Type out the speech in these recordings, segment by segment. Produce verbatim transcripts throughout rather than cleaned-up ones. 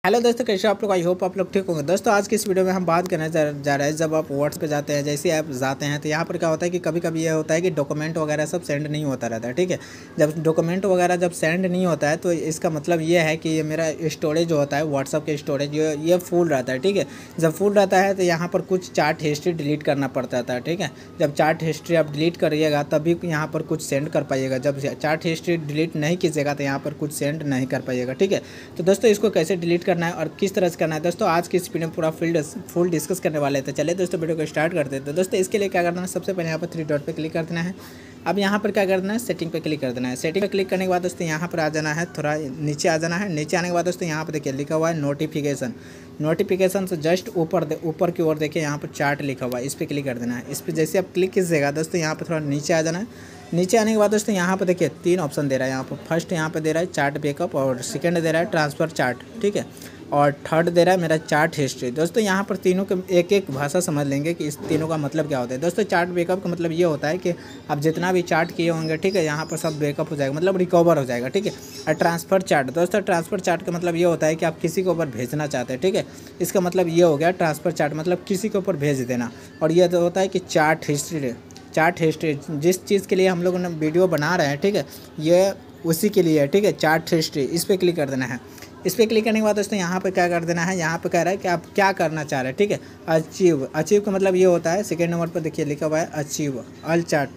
Hello दोस्तों, कैसे आप लोग? आई होप आप लोग ठीक होंगे। दोस्तों आज की इस वीडियो में हम बात करने जा, जा रहे हैं। जब आप व्हाट्सएप पे जाते हैं, जैसे ऐप जाते हैं, तो यहाँ पर क्या होता है कि कभी कभी ये होता है कि डॉक्यूमेंट वगैरह सब सेंड नहीं होता रहता है। ठीक है, जब डॉक्यूमेंट वगैरह जब सेंड नहीं होता है तो इसका मतलब ये है कि ये मेरा स्टोरेज जो होता है व्हाट्सएप के स्टोरेज ये ये फुल रहता है। ठीक है, जब फुल रहता है तो यहाँ पर कुछ चार्ट हिस्ट्री डिलीट करना पड़ता था। ठीक है, जब चार्ट हिस्ट्री आप डिलीट करिएगा तभी यहाँ पर कुछ सेंड कर पाइएगा। जब चार्ट हिस्ट्री डिलीट नहीं कीजिएगा तो यहाँ पर कुछ सेंड नहीं कर पाइएगा। ठीक है, तो दोस्तों इसको कैसे डिलीट करना है और किस तरह करना है दोस्तों, आज की इस वीडियो में पूरा फील्ड फुल डिस्कस करने वाले थे। चलिए दोस्तों वीडियो को स्टार्ट करते हैं। तो दोस्तों इसके लिए क्या करना है, सबसे पहले यहाँ पर थ्री डॉट पे क्लिक कर देना है। अब यहाँ पर क्या करना है, सेटिंग पे क्लिक कर देना है। सेटिंग पे क्लिक करने के बाद दोस्तों यहाँ पर आ जाना है, थोड़ा नीचे आ जाना है। नीचे आने के बाद दोस्तों यहाँ पर देखिए लिखा हुआ है नोटिफिकेशन। नोटिफिकेशन से जस्ट ऊपर ऊपर की ओर देखिए यहाँ पर चार्ट लिखा हुआ है, इस पर क्लिक कर देना है। इस पर जैसे आप क्लिक कीजिएगा दोस्तों यहाँ पर थोड़ा नीचे आ जाना है। नीचे आने के बाद दोस्तों यहाँ पर देखिए तीन ऑप्शन दे रहा है। यहाँ पर फर्स्ट यहाँ पर दे रहा है चार्ट बैकअप, और सेकंड दे रहा है ट्रांसफ़र चार्ट। ठीक है, और थर्ड दे रहा है मेरा चार्ट हिस्ट्री। दोस्तों यहाँ पर तीनों के एक एक भाषा समझ लेंगे कि इस तीनों का मतलब क्या होता है। दोस्तों चार्ट बैकअप का मतलब ये होता है कि आप जितना भी चार्ट किए होंगे, ठीक है, यहाँ पर सब बैकअप हो जाएगा, मतलब रिकवर हो जाएगा। ठीक है, और ट्रांसफ़र चार्ट, दोस्तों ट्रांसफ़र चार्ट का मतलब ये होता है कि आप किसी के ऊपर भेजना चाहते हैं। ठीक है, इसका मतलब ये हो गया ट्रांसफ़र चार्ट, मतलब किसी के ऊपर भेज देना। और ये तो होता है कि चार्ट हिस्ट्री, चार्ट हिस्ट्री जिस चीज़ के लिए हम लोग ने वीडियो बना रहे हैं, ठीक है, ये उसी के लिए है। ठीक है, चार्ट हिस्ट्री, इस पर क्लिक कर देना है। इस पर क्लिक करने के बाद दोस्तों यहाँ पे क्या कर देना है, यहाँ पे कह रहा है कि आप क्या करना चाह रहे हैं। ठीक है, अचीव, अचीव का मतलब ये होता है, सेकेंड नंबर पर देखिए लिखा हुआ है अचीव ऑल चार्ट।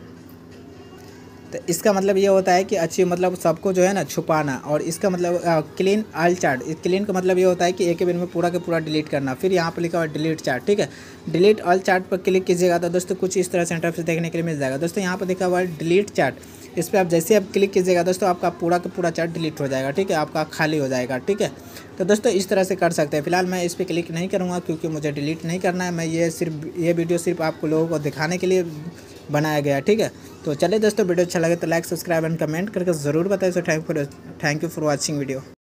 तो इसका मतलब ये होता है कि अचीव मतलब सबको जो है ना छुपाना, और इसका मतलब क्लीन ऑल चार्ट। क्लीन का मतलब ये होता है कि एक ही बार में पूरा के पूरा डिलीट करना। फिर यहाँ पर लिखा हुआ है डिलीट चार्ट। ठीक है, डिलीट ऑल चार्ट पर क्लिक कीजिएगा तो दोस्तों कुछ इस तरह से इंटरफेस देखने के लिए मिल जाएगा। दोस्तों यहाँ पर लिखा हुआ है डिलीट चार्ट, इस पर आप जैसे आप क्लिक कीजिएगा दोस्तों आपका पूरा का पूरा चार्ट डिलीट हो जाएगा। ठीक है, आपका खाली हो जाएगा। ठीक है, तो दोस्तों इस तरह से कर सकते हैं। फिलहाल मैं इस पर क्लिक नहीं करूँगा क्योंकि मुझे डिलीट नहीं करना है। मैं ये सिर्फ ये वीडियो सिर्फ आपको लोगों को दिखाने के लिए बनाया गया। ठीक है, तो चलिए दोस्तों वीडियो अच्छा लगे तो लाइक सब्सक्राइब एंड कमेंट करके ज़रूर बताइए। So thank for thank you for watching video.